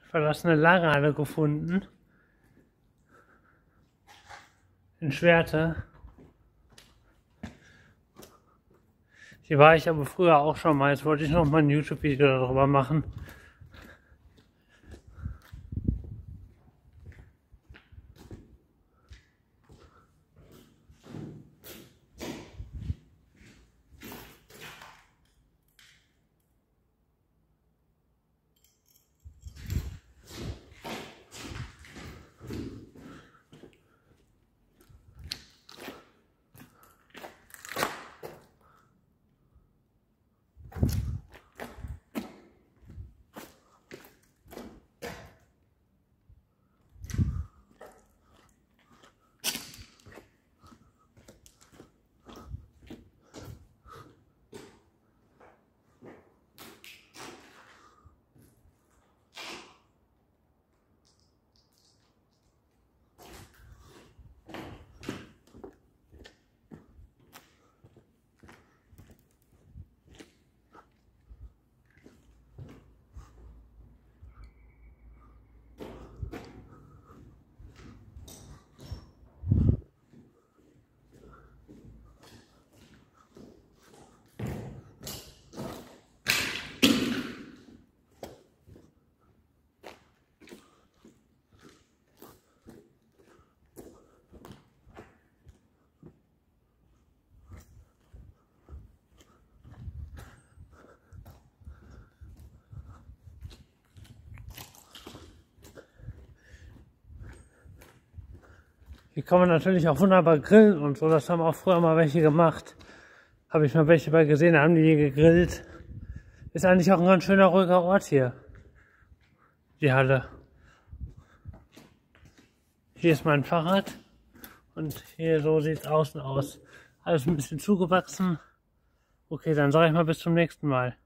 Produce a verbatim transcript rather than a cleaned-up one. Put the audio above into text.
verlassene Lagerhalle gefunden. In Schwerte. Hier war ich aber früher auch schon mal. Jetzt wollte ich noch mal ein YouTube-Video darüber machen. Hier kann man natürlich auch wunderbar grillen und so. Das haben auch früher mal welche gemacht. Habe ich mal welche bei gesehen, da haben die hier gegrillt. Ist eigentlich auch ein ganz schöner, ruhiger Ort hier. Die Halle. Hier ist mein Fahrrad. Und hier so sieht es außen aus. Alles ein bisschen zugewachsen. Okay, dann sage ich mal bis zum nächsten Mal.